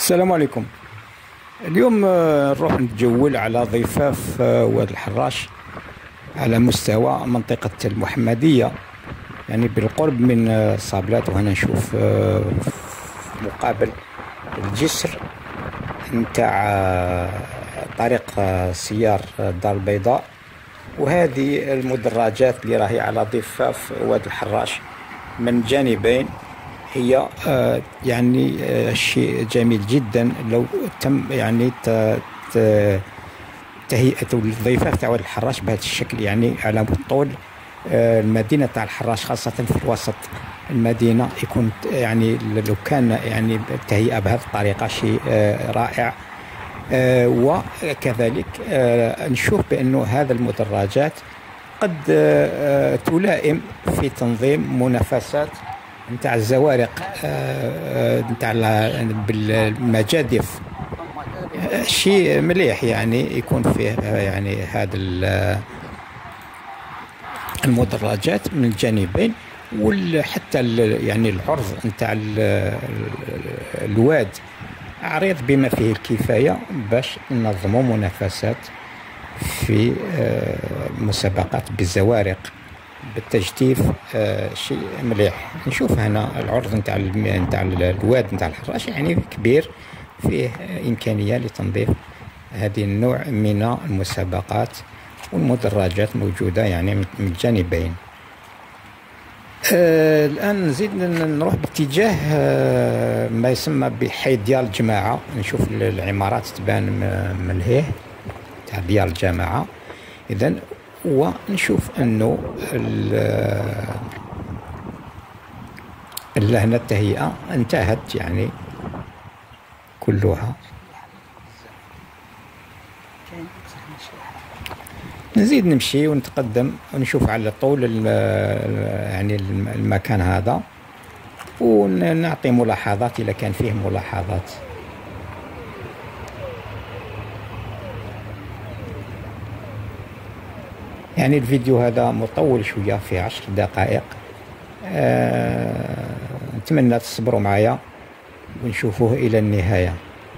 السلام عليكم. اليوم نروح نتجول على ضفاف وادي الحراش على مستوى منطقة المحمدية، يعني بالقرب من الصابلات. وهنا نشوف مقابل الجسر نتاع طريق سيار الدار البيضاء، وهذه المدرجات اللي راهي على ضفاف وادي الحراش من جانبين. هي يعني شيء جميل جدا لو تم يعني تهيئة الضفاف تاع وادي الحراش بهذا الشكل، يعني على طول المدينة تاع الحراش، خاصة في الوسط المدينة، يكون يعني لو كان يعني التهيئة بهذه الطريقة شيء رائع. وكذلك نشوف بأنه هذا المدرجات قد تلائم في تنظيم منافسات نتاع الزوارق نتاع بالمجادف. شيء مليح يعني يكون فيه يعني هذا المدرجات من الجانبين، وحتى يعني العرض نتاع الواد عريض بما فيه الكفاية باش ننظموا منافسات في مسابقات بالزوارق بالتجديف. شيء مليح. نشوف هنا العرض نتاع الواد نتاع الحراش يعني كبير، فيه إمكانية لتنظيف هذه النوع من المسابقات، والمدرجات موجودة يعني من الجانبين. الآن نزيد نروح باتجاه ما يسمى بحي ديال الجماعة. نشوف العمارات تبان من هيه تاع ديال الجماعة. إذن ونشوف أنه هنا التهيئة انتهت يعني كلها. نزيد نمشي ونتقدم ونشوف على طول يعني المكان هذا، ونعطي ملاحظات إذا كان فيه ملاحظات. يعني الفيديو هذا مطول شوية، في 10 دقائق. نتمنى تصبروا معايا ونشوفوه إلى النهاية.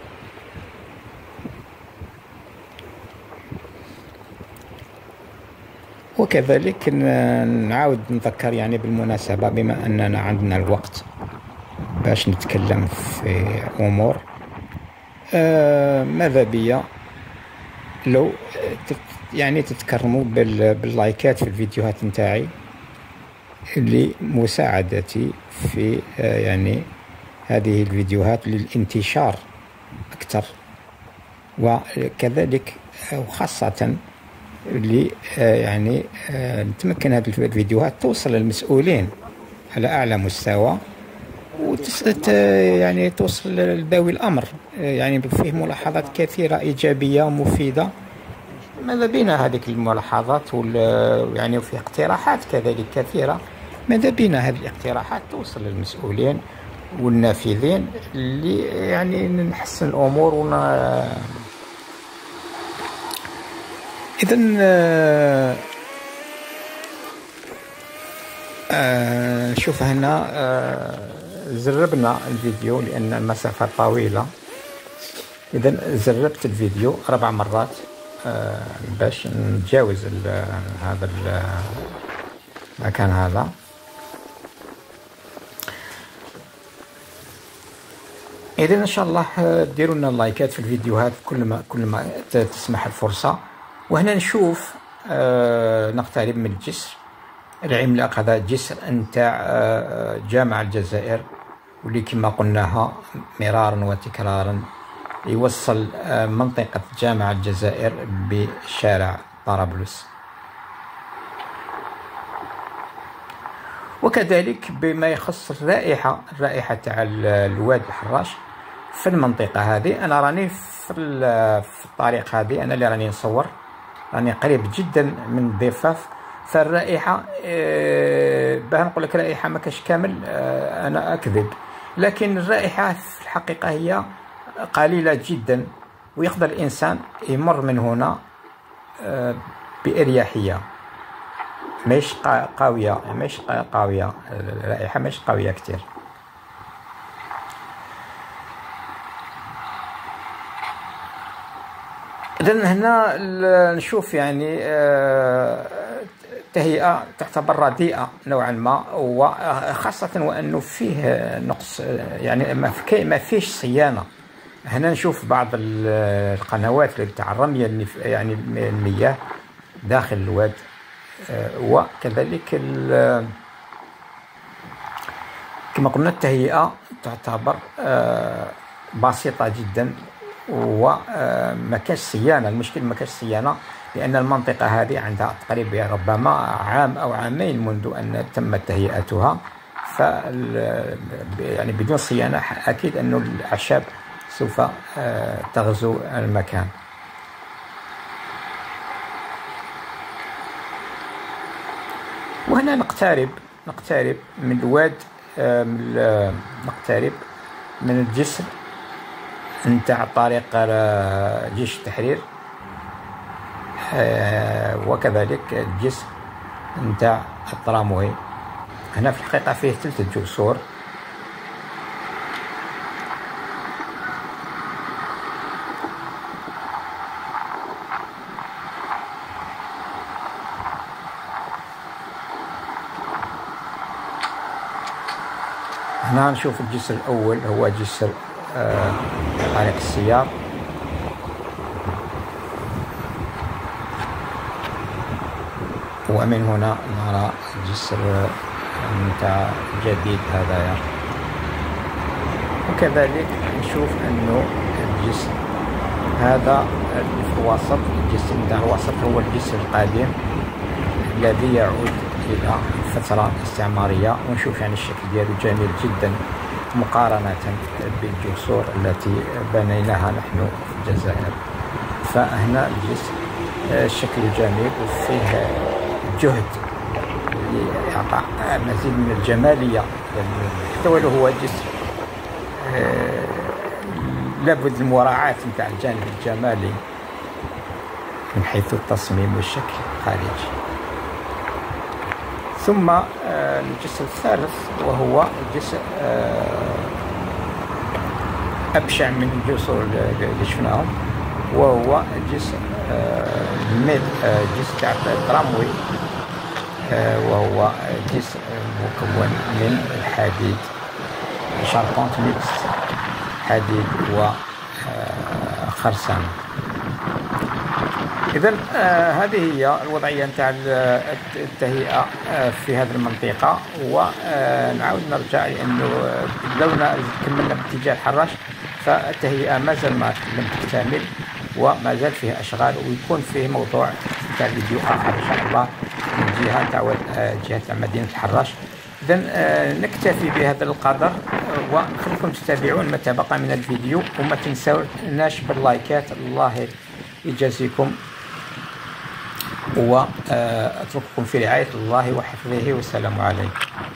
وكذلك نعاود نذكر يعني بالمناسبة، بما أننا عندنا الوقت باش نتكلم في أمور، ماذا بيا لو يعني تتكرموا باللايكات في الفيديوهات نتاعي لمساعدتي في يعني هذه الفيديوهات للانتشار أكثر، وكذلك وخاصة يعني نتمكن هذه الفيديوهات توصل للمسؤولين على أعلى مستوى، يعني توصل لذوي الأمر. يعني فيه ملاحظات كثيرة إيجابية ومفيدة، ماذا بينا هذه الملاحظات يعني وفي اقتراحات كذلك كثيرة، ماذا بينا هذه الاقتراحات توصل للمسؤولين والنافذين اللي يعني نحسن الأمور إذن شوف هنا زربنا الفيديو لأن المسافة طويلة. إذن زربت الفيديو 4 مرات باش نتجاوز هذا المكان هذا. إذن إن شاء الله ديروا لنا اللايكات في الفيديوهات كل ما تسمح الفرصة. وهنا نشوف نقترب من الجسر العملاق. هذا جسر نتاع جامع الجزائر، واللي كما قلناها مرارا وتكرارا يوصل منطقة جامع الجزائر بشارع طرابلس. وكذلك بما يخص الرائحة تاع الوادي الحراش في المنطقة هذه، أنا راني في الطريق هذه، أنا اللي راني نصور، راني قريب جدا من الضفاف. فالرائحة باه نقول لك رائحة ما كاش كامل أنا أكذب، لكن الرائحة في الحقيقة هي قليلة جدا، ويقدر الإنسان يمر من هنا بإريحية. مش قوية الرائحة، مش قوية كتير. إذن هنا نشوف يعني تهيئة تعتبر رديئة نوعا ما، وخاصة وأنه فيه نقص، يعني ما فيش صيانة. هنا نشوف بعض القنوات اللي تاع الرمية يعني المياه داخل الواد، وكذلك كما قلنا التهيئة تعتبر بسيطة جدا، وما كاش صيانة. المشكل ما كاش صيانة، لأن المنطقة هذه عندها تقريبا ربما عام أو عامين منذ أن تمت تهيئتها، يعني بدون صيانة أكيد أن الأعشاب سوف تغزو المكان. وهنا نقترب من الواد، نقترب من الجسر نتاع طريق جيش التحرير، وكذلك الجسر نتاع التراموي. هنا في الحقيقة فيه 3 جسور. هنا نشوف الجسر الأول هو جسر طريق السيار، ومن هنا نرى الجسر نتاع جديد هذايا. وكذلك نشوف أنه الجسر هذا في الوسط، الجسر نتاع الوسط هو الجسر القديم الذي يعود إلى الفترة الاستعمارية، ونشوف يعني الشكل ديالو جميل جدا مقارنة بالجسور التي بنيناها نحن في الجزائر. فهنا الجسر الشكل جميل وفيه جهد لإعطاء مزيد من الجمالية حتى ولو هو جسر لابد المراعاة نتاع الجانب الجمالي من حيث التصميم والشكل الخارجي. ثم الجسر الثالث وهو الجسر أبشع من الجسور اللي شفناهم، وهو جسر جسر تاع التراموي، وهو جسر مكون من الحديد، شاربونت ميكس، حديد وخرسانة. إذن هذه هي الوضعية نتاع التهيئة في هذه المنطقة. ونعاود نرجع لأنه لو كملنا باتجاه الحراش فالتهيئة مازال ما لم تكتمل، وما زال فيه أشغال، ويكون فيه موضوع تاع فيديو آخر إن شاء الله من جهة تاع جهة مدينة الحراش. إذن نكتفي بهذا القدر، ونخليكم تتابعون ما تبقى من الفيديو، وما تنسوناش باللايكات. الله يجازيكم، وأترككم في رعاية الله وحفظه، والسلام عليكم.